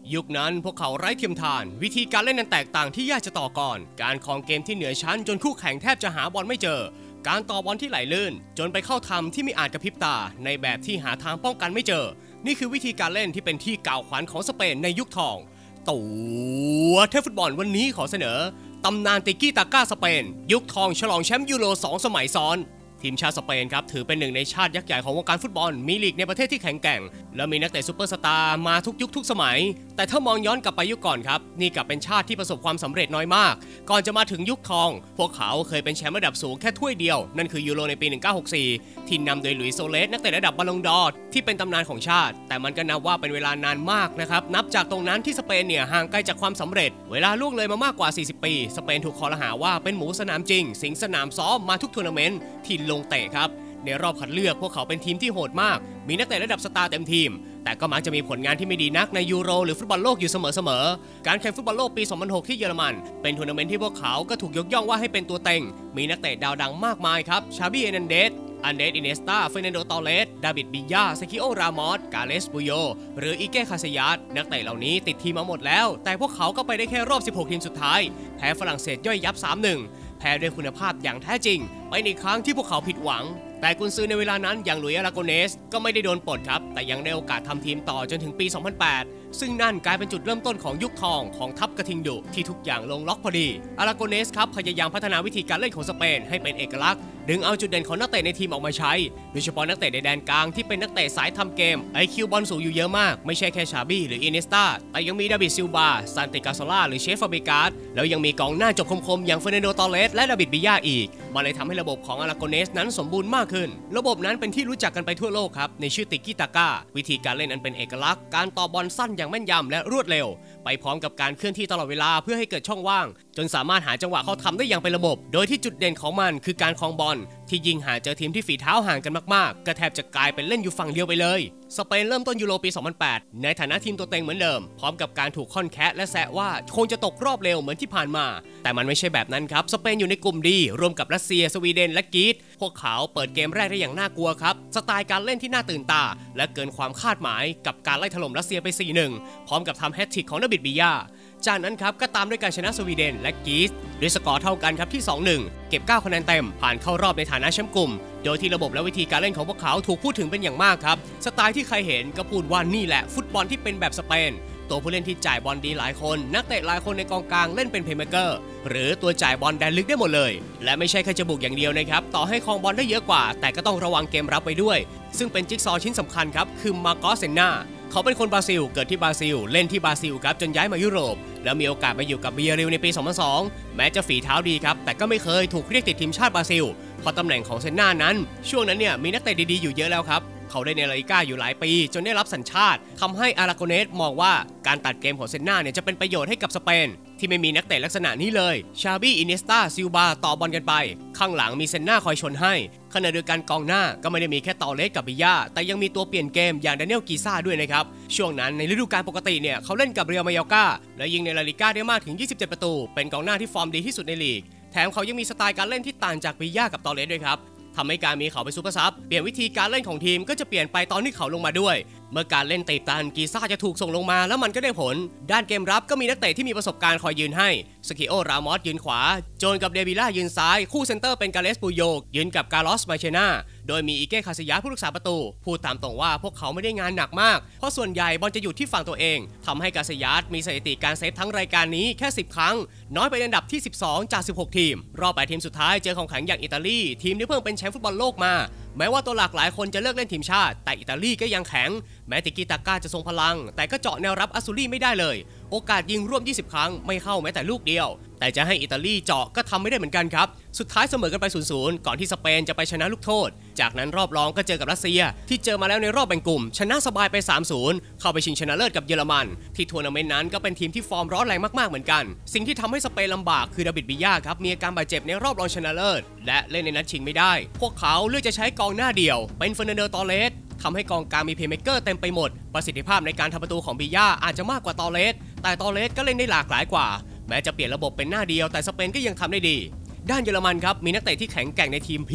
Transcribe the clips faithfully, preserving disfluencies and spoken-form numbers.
ยุคนั้นพวกเขาไร้เทียมทานวิธีการเล่นนั้นแตกต่างที่ยากจะต่อกรการครองเกมที่เหนือชั้นจนคู่แข่งแทบจะหาบอลไม่เจอการต่อบอลที่ไหลลื่นจนไปเข้าทำที่ไม่อาจกระพริบตาในแบบที่หาทางป้องกันไม่เจอนี่คือวิธีการเล่นที่เป็นที่กล่าวขวัญของสเปนในยุคทองตัวเทพฟุตบอลวันนี้ขอเสนอตำนานติกี้ตาก้าสเปนยุคทองฉลองแชมป์ยูโรสองสมัยซ้อนทีมชาติสเปนครับถือเป็นหนึ่งในชาติยักษ์ใหญ่ของวงการฟุตบอลมีลีกในประเทศที่แข็งแกร่งและมีนักเตะซุปเปอร์สตาร์มาทุกยุคทุกสมัยแต่ถ้ามองย้อนกลับไปยุคก่อนครับนี่กลับเป็นชาติที่ประสบความสำเร็จน้อยมากก่อนจะมาถึงยุคทองพวกเขาเคยเป็นแชมป์ระดับสูงแค่ถ้วยเดียวนั่นคือยูโรในปีหนึ่งพันเก้าร้อยหกสิบสี่ที่นำโดยหลุยส์โซเลสนักเตะระดับบอลลงดอร์ที่เป็นตำนานของชาติแต่มันก็นับว่าเป็นเวลานานมากนะครับนับจากตรงนั้นที่สเปนเนี่ยห่างไกลจากความสำเร็จเวลาล่วงเลยมามากกว่าสี่สิบปีสเปนถูกคอรหาว่าเป็นหมูสนามจริงสิงสนามซ้อมมาทุกทัวร์นาเมนต์ที่ลงเตะครับในรอบคัดเลือกพวกเขาเป็นทีมที่โหดมากมีนักเตะระดับสตาร์เต็มทีมแต่ก็มักจะมีผลงานที่ไม่ดีนักในยูโรหรือฟุตบอลโลกอยู่เสมอๆการแข่งฟุตบอลโลกปี สองพันหก ที่เยอรมันเป็นทัวร์นาเมนต์ที่พวกเขาก็ถูกยกย่องว่าให้เป็นตัวเต็งมีนักเตะดาวดังมากมายครับชาบี้เอร์นันเดสอันเดรสอินเนสตาเฟรนันโดตอเรสดาวิดบิยาเซคิโอรามอสกาเลสบูโยหรืออีเก้คาเซยัสนักเตะเหล่านี้ติดทีมมาหมดแล้วแต่พวกเขาก็ไปได้แค่รอบสิบหกทีมสุดท้ายแพ้ฝรั่งเศสย่อยยับ สามหนึ่ง แพ้ด้วยคุณภาพอย่างแท้จริงเป็นอีกครั้งที่พวกเขาผิดหวังแต่กุนซือในเวลานั้นอย่างหลุยส์ อาราโกเนสก็ไม่ได้โดนปลดครับแต่ยังได้โอกาสทำทีมต่อจนถึงปี สองพันแปด ซึ่งนั่นกลายเป็นจุดเริ่มต้นของยุคทองของทัพกระทิงดุที่ทุกอย่างลงล็อกพอดี อาราโกเนสครับพยายามพัฒนาวิธีการเล่นของสเปนให้เป็นเอกลักษณ์ดึงเอาจุดเด่นของนักเตะในทีมออกมาใช้โดยเฉพาะนักเตะในแดนกลางที่เป็นนักเตะสายทำเกม ไอ คิว บอลสูงอยู่เยอะมากไม่ใช่แค่ชาบี้หรืออินเนสตาแต่ยังมีดาวิดซิลวาซานติกาโซล่าหรือเชฟฟาเบกาสแล้วยังมีกองหน้าจบคมๆอย่างเฟรนันโดตอเรสและดาวิดบิยาอีกมันเลยทำให้ระบบของอาราโกเนสนั้นสมบูรณ์มากขึ้นระบบนั้นเป็นที่รู้จักกันไปทั่วโลกครับในชื่อติกิตาก้าวิธีการเล่นนั้นเป็นเอกลักษณ์การต่อบอลสั้นอย่างแม่นยำและรวดเร็วไปพร้อมกับการเคลื่อนที่ตลอดเวลาเพื่อให้เกิดช่องว่างจนสามารถหาจังหวะเข้าทำได้อย่างเป็นระบบโดยที่จุดเด่นของมันคือการครองบอลที่ยิงหาเจอทีมที่ฝีเท้าห่างกันมากๆก็แทบจะกลายเป็นเล่นอยู่ฝั่งเดียวไปเลยสเปนเริ่มต้นยูโรปี สองพันแปด ในฐานะทีมตัวเต็งเหมือนเดิมพร้อมกับการถูกค่อนแคะและแซะว่าคงจะตกรอบเร็วเหมือนที่ผ่านมาแต่มันไม่ใช่แบบนั้นครับสเปนอยู่ในกลุ่มดีรวมกับรัสเซียสวีเดนและกรีซพวกเขาเปิดเกมแรกได้อย่างน่ากลัวครับสไตล์การเล่นที่น่าตื่นตาและเกินความคาดหมายกับการไล่ถล่มรัสเซียไป สี่หนึ่ง พร้อมกับทำแฮตทริกของดาวิดบิยาจากนั้นครับก็ตามด้วยการชนะสวีเดนและกรีซด้วยสกอร์เท่ากันครับที่ สองหนึ่ง เก็บเก้าคะแนนเต็มผ่านเข้ารอบในฐานะแชมป์กลุ่มโดยที่ระบบและวิธีการเล่นของพวกเขาถูกพูดถึงเป็นอย่างมากครับสไตล์ที่ใครเห็นก็พูดว่านี่แหละฟุตบอลที่เป็นแบบสเปนตัวผู้เล่นที่จ่ายบอลดีหลายคนนักเตะหลายคนในกองกลางเล่นเป็นเพลย์เมคเกอร์หรือตัวจ่ายบอลแดนลึกได้หมดเลยและไม่ใช่แค่จะบุกอย่างเดียวนะครับต่อให้ครองบอลได้เยอะกว่าแต่ก็ต้องระวังเกมรับไปด้วยซึ่งเป็นจิ๊กซอว์ชิ้นสำคัญครับคือมาโกสเซนนาเขาเป็นคนบราซิลเกิดที่บราซิลเล่นที่บราซิลครับจนย้ายมายุโรปแล้วมีโอกาสมาอยู่กับเบียริลในปี สองพันสอง แม้จะฝีเท้าดีครับแต่ก็ไม่เคยถูกเรียกติดทีมชาติบราซิลเพราะตำแหน่งของเซนนานั้นช่วงนั้นเนี่ยมีนักเตะดีๆอยู่เยอะแล้วครับเขาได้ในลาลิก้าอยู่หลายปีจนได้รับสัญชาติทำให้อาราโกเนสมองว่าการตัดเกมของเซนนาเนี่ยจะเป็นประโยชน์ให้กับสเปนที่ไม่มีนักเตะลักษณะนี้เลยชาบี้อินเนสตาซิลบาต่อบอลกันไปข้างหลังมีเซนนาคอยชนให้ขณะเดียวกันกองหน้าก็ไม่ได้มีแค่ตอเลสกับบิยาแต่ยังมีตัวเปลี่ยนเกมอย่างดานิเอลกีซ่าด้วยนะครับช่วงนั้นในฤดูกาลปกติเนี่ยเขาเล่นกับเรียลมาโยร์กาและยิงในลาลิก้าได้มากถึงยี่สิบเจ็ดประตูเป็นกองหน้าที่ฟอร์มดีที่สุดในลีกแถมเขายังมีสไตล์การเล่นที่ต่างจากบิยากับตอเลสด้วยครับทำให้การมีเขาเป็นซูเปอร์ซับเปลี่ยนวิธีการเล่นของทีมก็จะเปลี่ยนไปตอนที่เขาลงมาด้วยเมื่อการเล่นติดตันกีซ่าจะถูกส่งลงมาแล้วมันก็ได้ผลด้านเกมรับก็มีนักเตะที่มีประสบการณ์คอยยืนให้สกิโอรามอสยืนขวาโจนกับเดวิล่ายืนซ้ายคู่เซนเตอร์เป็นกาเลสปูโยยืนกับกาลอสมาเชนาโดยมีอีเก้คาซิยาผู้รักษาประตูพูดตามตรงว่าพวกเขาไม่ได้งานหนักมากเพราะส่วนใหญ่บอลจะอยู่ที่ฝั่งตัวเองทำให้กาซิยามีสถิติการเซฟทั้งรายการนี้แค่สิบครั้งน้อยไปอันดับที่สิบสองจากสิบหกทีมรอบแปดทีมสุดท้ายเจอของแข็งอย่างอิตาลีทีมที่เพิ่งเป็นแชมป์ฟุตบอลโลกมาแม้ว่าตัวหลักหลายคนจะเลิกเล่นทีมชาติแต่อิตาลีก็ยังแข็งแม้ติกิตาก้าจะทรงพลังแต่ก็เจาะแนวรับอัสซูรี่ไม่ได้เลยโอกาสยิงร่วมยี่สิบครั้งไม่เข้าแม้แต่ลูกเดียวแต่จะให้อิตาลีเจาะก็ทำไม่ได้เหมือนกันครับสุดท้ายเสมอกันไป ศูนย์ศูนย์ ก่อนที่สเปนจะไปชนะลูกโทษจากนั้นรอบรองก็เจอกับรัสเซียที่เจอมาแล้วในรอบแบ่งกลุ่มชนะสบายไป สามศูนย์ เข้าไปชิงชนะเลิศกับเยอรมันที่ทัวร์นาเมนต์นั้นก็เป็นทีมที่ฟอร์มร้อนแรงมากๆเหมือนกันสิ่งที่ทำให้สเปนลำบากคือดาวิดบิยาครับมีอาการบาดเจ็บในรอบรองชนะเลิศและเล่นในนัดชิงไม่ได้พวกเขาเลือกจะใช้กองหน้าเดี่ยวเป็นเฟอร์นันโดตอเรสทำให้กองกลางมีเพลย์เมคเกอร์เต็มไปหมดประสิทธิภาพในการทำประตูของบิยาอาจจะมากกว่าตอเรสแต่ตอเรสก็เล่นได้หลากหลายกว่าแม้จะเปลี่ยนระบบเป็นหน้าเดียวแต่สเปนก็ยังทำได้ดีด้านเยอรมันครับมีนักเตะที่แข็งแกร่งในทีมเพียบ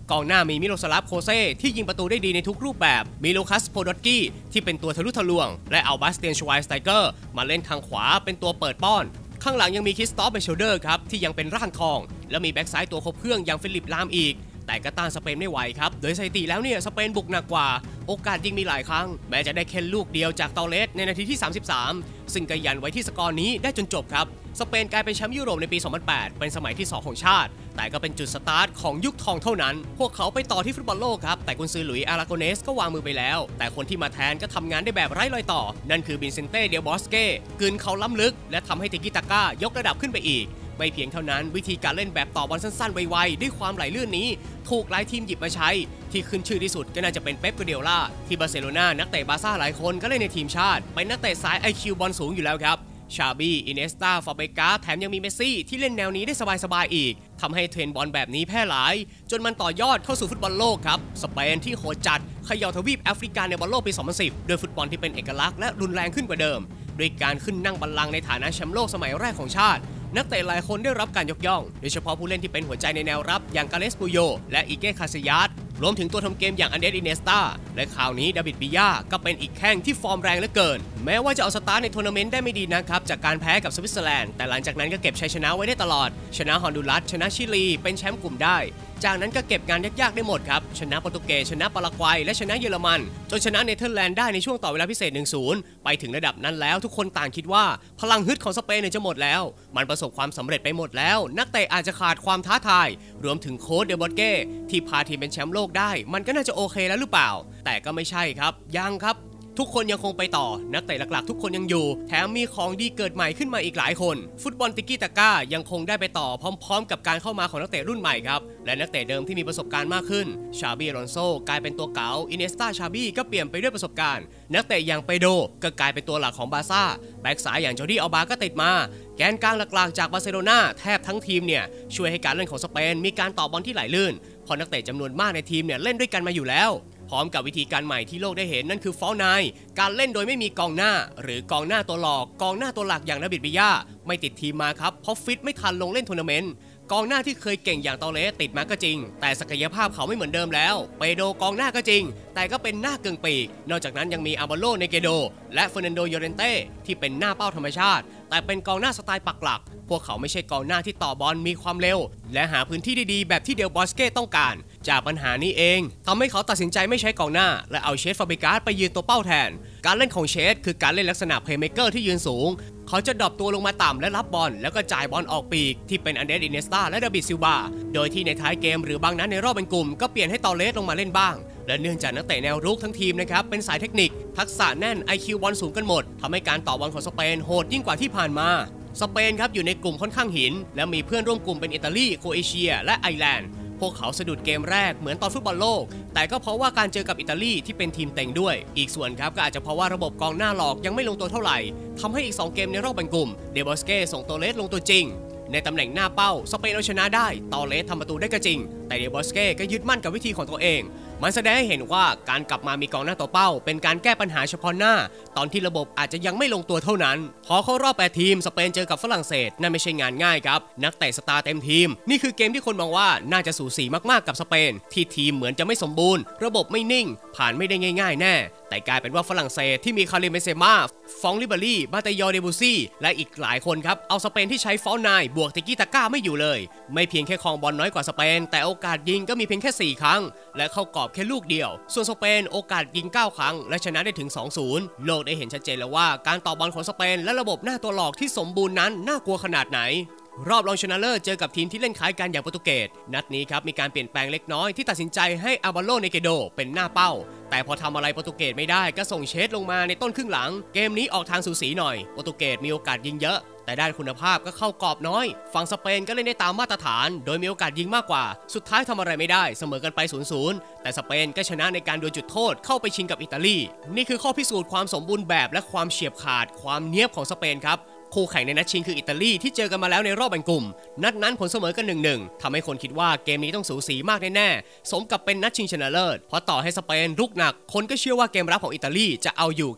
กองหน้ามีมิโลสลาฟโคเซ่ที่ยิงประตูได้ดีในทุกรูปแบบมีลูคัสโพดอตกี้ที่เป็นตัวทะลุทะลวงและอัลบาสเตียนชไวสไตเกอร์มาเล่นทางขวาเป็นตัวเปิดป้อนข้างหลังยังมีคริสตอฟเบเชลเดอร์ครับที่ยังเป็นร่างทองและมีแบ็กซ้ายตัวครบเครื่องอย่างฟิลิปลามอีกแต่ก็ต้านสเปนไม่ไหวครับโดยสถิติแล้วเนี่ยสเปนบุกหนักกว่าโอกาสยิงมีหลายครั้งแม้จะได้แค่ลูกเดียวจากตอเลสในนาทีที่สามสิบสามซึ่งก็ยันไว้ที่สกอร์นี้ได้จนจบครับสเปนกลายเป็นแชมป์ยุโรปในปี สองพันแปด เป็นสมัยที่สองของชาติแต่ก็เป็นจุดสตาร์ทของยุคทองเท่านั้นพวกเขาไปต่อที่ฟุตบอลโลกครับแต่กุนซือหลุยส์อาราโกเนสก็วางมือไปแล้วแต่คนที่มาแทนก็ทำงานได้แบบไร้รอยต่อนั่นคือวินเซนเต้เดลบอสเก้กลืนเขาล้ำลึกและทำให้ติกิตาก้ายกระดับขึ้นไปอีกไม่เพียงเท่านั้นวิธีการเล่นแบบต่อบอลสั้นๆไวๆด้วยความไหลลื่นนี้ถูกหลายทีมหยิบมาใช้ที่ขึ้นชื่อที่สุดก็น่าจะเป็นเป๊ป กวาร์ดิโอลาที่บาร์เซโลนานักเตะบาร์ซ่าหลายคนก็เล่นในทีมชาติเป็นนักเตะสาย ไอ คิว บอลสูงอยู่แล้วครับชาบีอินเนสตาฟาเบกาแถมยังมีเมสซี่ที่เล่นแนวนี้ได้สบายๆอีกทำให้เทรนด์บอลแบบนี้แพร่หลายจนมันต่อยอดเข้าสู่ฟุตบอลโลกครับสเปนที่โหดจัดเขย่าทวีปแอฟริกาในบอลโลกปี สองพันสิบโดยฟุตบอลที่เป็นเอกลักษณ์และรุนแรงขึ้นกว่าเดิมด้วยการขึ้นนั่งบัลลังก์ในฐานะแชมป์โลกสมัยแรกของชาตินักเตะหลายคนได้รับการยกย่องโดยเฉพาะผู้เล่นที่เป็นหัวใจในแนวรับอย่างกาเลสปูโยและอิเก้คาซิยัสรวมถึงตัวทำเกมอย่างอันเดรส อินเนสตาและคราวนี้ดาวิดบิยาก็เป็นอีกแข้งที่ฟอร์มแรงเหลือเกินแม้ว่าจะเอาสตาร์ทในทัวร์นาเมนต์ได้ไม่ดีนะครับจากการแพ้กับสวิตเซอร์แลนด์แต่หลังจากนั้นก็เก็บชัยชนะไว้ได้ตลอดชนะฮอนดูรัสชนะชิลีเป็นแชมป์กลุ่มได้จากนั้นก็เก็บงานยากๆได้หมดครับชนะโปรตุเกสชนะปารากวัยและชนะเยอรมันจนชนะเนเธอร์แลนด์ได้ในช่วงต่อเวลาพิเศษ หนึ่งศูนย์ ไปถึงระดับนั้นแล้วทุกคนต่างคิดว่าพลังฮึดของสเปนเนี่ยจะหมดแล้วมันประสบความสำเร็จไปหมดแล้วนักเตะอาจจะขาดความท้าทายรวมถึงโค้ชเดลบอสเก้ที่พาทีมเป็นแชมป์โลกได้มันก็น่าจะโอเคแล้วหรือเปล่าแต่ก็ไม่ใช่ครับยังครับทุกคนยังคงไปต่อนักเตะหลักๆทุกคนยังอยู่แถมมีของดีเกิดใหม่ขึ้นมาอีกหลายคนฟุตบอลติกี้ตาก้ายังคงได้ไปต่อพร้อมๆกับการเข้ามาของนักเตะรุ่นใหม่ครับและนักเตะเดิมที่มีประสบการณ์มากขึ้นชาบีอลอนโซกลายเป็นตัวเก๋าอินเนสตาชาบีก็เปลี่ยนไปด้วยประสบการณ์นักเตะอย่างเปโดก็กลายเป็นตัวหลักของบาร์ซ่าแบ็กซ้ายอย่างจอร์ดี้อัลบาก็ติดมาแกนกลางหลักๆจากบาร์เซโลนาแทบทั้งทีมเนี่ยช่วยให้การเล่นของสเปนมีการต่อบอลที่ไหลลื่นเพราะนักเตะจำนวนมากในทีมเนี่ยเล่นด้วยกันมาอยู่แล้วพร้อมกับวิธีการใหม่ที่โลกได้เห็นนั่นคือฟอลไนน์การเล่นโดยไม่มีกองหน้าหรือกองหน้าตัวหลอกกองหน้าตัวหลักอย่างดาวิดบิยาไม่ติดทีมมาครับเพราะฟิตไม่ทันลงเล่นทัวร์นาเมนต์กองหน้าที่เคยเก่งอย่างตอเลสติดมาก็จริงแต่ศักยภาพเขาไม่เหมือนเดิมแล้วเปโดกองหน้าก็จริงแต่ก็เป็นหน้าเกิงปีกนอกจากนั้นยังมีอาบาโลเนเกโดและเฟอร์นันโดโยเรนเต้ที่เป็นหน้าเป้าธรรมชาติแต่เป็นกองหน้าสไตล์ปักหลักพวกเขาไม่ใช่กองหน้าที่ต่อบอลมีความเร็วและหาพื้นที่ดีๆแบบที่เดลบอสเก้ต้องการจากปัญหานี้เองทำให้เขาตัดสินใจไม่ใช้กองหน้าและเอาเชสฟาบิการ์ดไปยืนตัวเป้าแทนการเล่นของเชสคือการเล่นลักษณะเพลย์เมคเกอร์ที่ยืนสูงเขาจะดรอปตัวลงมาต่ำและรับบอลแล้วก็จ่ายบอลออกปีกที่เป็นอันเดรส อินเนสตาและดาวิดซิลวาโดยที่ในท้ายเกมหรือบางนัดในรอบเป็นกลุ่มก็เปลี่ยนให้ตอเลสลงมาเล่นบ้างและเนื่องจากนักเตะแนวรุกทั้งทีมนะครับเป็นสายเทคนิคทักษะแน่น ไอ คิว บอลสูงกันหมดทำให้การต่อบอลของสเปนโหดยิ่งกว่าที่ผ่านมาสเปนครับอยู่ในกลุ่มค่อนข้างหินและมีเพื่อนร่วมกลุ่มเป็นอิตาลีโครเอเชียและไอร์แลนด์พวกเขาสะดุดเกมแรกเหมือนตอนฟุตบอลโลกแต่ก็เพราะว่าการเจอกับอิตาลีที่เป็นทีมเต็งด้วยอีกส่วนครับก็อาจจะเพราะว่าระบบกองหน้าหลอกยังไม่ลงตัวเท่าไหร่ทำให้อีกสองเกมในรอบแบ่งกลุ่มเดบอสเก้ส่งตัวเลสลงตัวจริงในตำแหน่งหน้าเป้าสเปนเอาชนะได้ตอเลสทำประตูได้ก็จริงแต่เดบอสเก้ก็ยึดมั่นกับวิธีของตัวเองมันแสดงให้เห็นว่าการกลับมามีกองหน้าตัวเป้าเป็นการแก้ปัญหาเฉพาะหน้าตอนที่ระบบอาจจะยังไม่ลงตัวเท่านั้นพอเข้ารอบแปดทีมสเปนเจอกับฝรั่งเศสนั่นไม่ใช่งานง่ายครับนักเตะสตาร์เต็มทีมนี่คือเกมที่คนมองว่าน่าจะสูสีมากๆกับสเปนที่ทีมเหมือนจะไม่สมบูรณ์ระบบไม่นิ่งผ่านไม่ได้ง่ายๆแน่แต่กลายเป็นว่าฝรั่งเศสที่มีคาริมเบนเซม่าฟองลิบารีบาเตยอเดบูซี่และอีกหลายคนครับเอาสเปนที่ใช้ฟอลไนน์บวกติกี้ตาก้าไม่อยู่เลยไม่เพียงแค่ครองบอลน้อยกว่าสเปนแต่โอกาสยิงก็มีเพียงแค่สี่ครั้งและเข้ากรอบแค่ลูกเดียวส่วนสเปนโอกาสยิงเก้าครั้งและชนะได้ถึง สองศูนย์ โลกได้เห็นชัดเจนแล้วว่าการต่อบอลของสเปนและระบบหน้าตัวหลอกที่สมบูรณ์นั้นน่ากลัวขนาดไหนรอบรองชนะเลิศเจอกับทีมที่เล่นคล้ายกันอย่างโปรตุเกสนัดนี้ครับมีการเปลี่ยนแปลงเล็กน้อยที่ตัดสินใจให้อาบาโลเนเกโดเป็นหน้าเป้าแต่พอทำอะไรโปรตุเกสไม่ได้ก็ส่งเชสลงมาในต้นครึ่งหลังเกมนี้ออกทางสูสีหน่อยโปรตุเกสมีโอกาสยิงเยอะแต่ด้านคุณภาพก็เข้ากรอบน้อยฝั่งสเปนก็เล่นได้ตามมาตรฐานโดยมีโอกาสยิงมากกว่าสุดท้ายทำอะไรไม่ได้เสมอกันไป ศูนย์ ศูนย์ แต่สเปนก็ชนะในการดวลจุดโทษเข้าไปชิงกับอิตาลีนี่คือข้อพิสูจน์ความสมบูรณ์แบบและความเฉียบขาดความเนียบของสเปนครับคู่แข่งในนัดชิงคืออิตาลีที่เจอกันมาแล้วในรอบแบ่งกลุ่มนัดนั้นผลเสมอกัน หนึ่งหนึ่ง ทำให้คนคิดว่าเกมนี้ต้องสูสีมากแน่ๆสมกับเป็นนัดชิงชนะเลิศเพราะต่อให้สเปนรุกหนักคนก็เชื่อว่าเกมรับของอิตาลีจะเอาอยู่ครับแ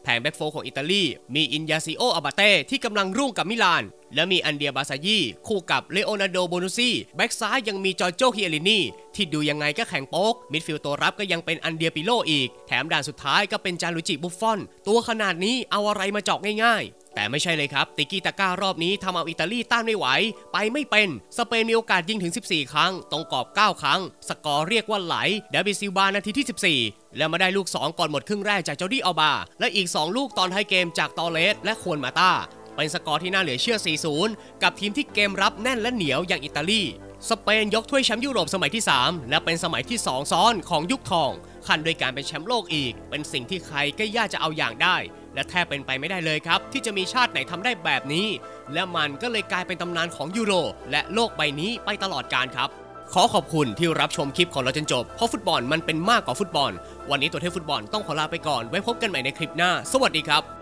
แผงแบ็กโฟของอิตาลีมีอินยาซิโออาบาเต้ที่กำลังรุ่งกับมิลานและมีอันเดียบาซายีคู่กับเลโอนาร์โดโบนูซี่แบ็กซ้ายยังมีจอร์โจคิเอลินีที่ดูยังไงก็แข็งโป๊กมิดฟิลด์ตัวรับก็ยังเป็นอันเดียปิโลอีกแถมด่านสุดท้ายก็เป็นจารุจิบุฟฟอนตัวขนาดนี้เอาอะไรมาเจาะง่ายๆแต่ไม่ใช่เลยครับติกิตาก้ารอบนี้ทำเอาอิตาลีต้านไม่ไหวไปไม่เป็นสเปนมีโอกาสยิงถึงสิบสี่ครั้งตรงกรอบเก้าครั้งสกอร์เรียกว่าไหลเดวิดซิลบานาทีที่สิบสี่แล้วมาได้ลูกสองก่อนหมดครึ่งแรกจากจอร์ดี้อัลบาและอีกสองลูกตอนท้ายเกมจากตอเลสและควนมาตาเป็นสกอร์ที่น่าเหลือเชื่อ สี่ศูนย์ กับทีมที่เกมรับแน่นและเหนียวอย่างอิตาลีสเปนยกถ้วยแชมป์ยุโรปสมัยที่สามและเป็นสมัยที่สองซ้อนของยุคทองคันโดยการเป็นแชมป์โลกอีกเป็นสิ่งที่ใครก็ยากจะเอาอย่างได้และแทบเป็นไปไม่ได้เลยครับที่จะมีชาติไหนทำได้แบบนี้และมันก็เลยกลายเป็นตำนานของยูโรและโลกใบนี้ไปตลอดกาลครับขอขอบคุณที่รับชมคลิปของเราจนจบเพราะฟุตบอลมันเป็นมากกว่าฟุตบอลวันนี้ตัวเทพฟุตบอลต้องขอลาไปก่อนไว้พบกันใหม่ในคลิปหน้าสวัสดีครับ